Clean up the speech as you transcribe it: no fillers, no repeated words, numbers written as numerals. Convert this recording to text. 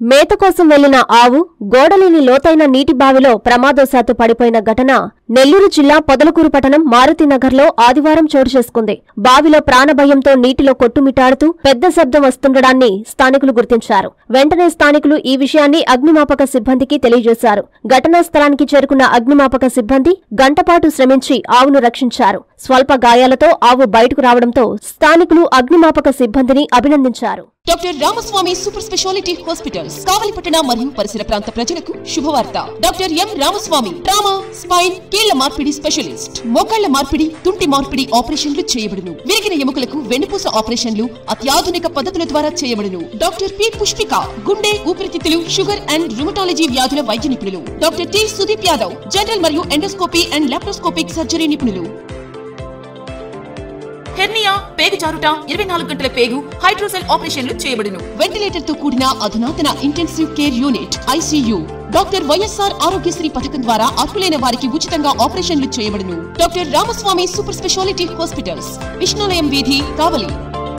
మేత కోసం వెళ్లిన ఆవు గోడలేని లోతైన నీటి బావిలో ప్రమాదవశాత్తు పడిపోయిన ఘటన నెల్లూరు జిల్లా పొదలకూరు పట్టణం మారుతినగర్లో ఆదివారం చోటు చేసుకుంది. బావిలో ప్రాణభయంతో నీటిలో కొట్టుమిట్టాడుతూ పెద్ద శబ్దం వస్తుండడాన్ని స్థానికులు గుర్తించారు. వెంటనే స్థానికులు ఈ విషయాన్ని అగ్నిమాపక సిబ్బందికి తెలియజేశారు. ఘటనా స్థలానికి చేరుకున్న అగ్నిమాపక సిబ్బంది గంటపాటు శ్రమించి ఆవును రక్షించారు. స్వల్ప గాయాలతో ఆవు బయటకు రావడంతో స్థానికులు అగ్నిమాపక సిబ్బందిని అభినందించారు. Doctor Ramaswamy super speciality hospitals కావలిపట్టణ మరియు పరిసర ప్రాంత ప్రజలకు శుభవార్త. Doctor M Ramaswamy trauma, spine, కీళ్ల మార్పిడి స్పెషలిస్ట్. మోకాళ్ల మార్పిడి, తుంటి మార్పిడి ఆపరేషన్లు చేయబడును. విరిగిన ఎముకలకు వెన్నుపూస ఆపరేషన్లు అత్యాధునిక పద్ధతుల ద్వారా చేయబడును. డాక్టర్ పి పుష్పిక గుండె, ఊపిరితిత్తులు, షుగర్ అండ్ రుమటాలజీ వ్యాధుల వైద్య నిపుణులు. Doctor T Sudeep Yadav general మరియు ఎండోస్కోపీ అండ్ లాప్రోస్కోపిక్ సర్జరీ నిపుణులు. హెర్నియా, పేగు జారుట, 24 గంటల పేగు, హైడ్రోసెల్ ఆపరేషన్లు చేయబడును. వెంటిలేటర్ తో కూడిన అధునాతన intensive care unit ICU. Doctor YSR Aarogyasri పథకం ద్వారా అర్హులైన వారికి ఉచితంగా ఆపరేషన్లు చేయబడును. Doctor Ramaswamy super speciality hospitals, Vishnulayam వీధి, కావలి.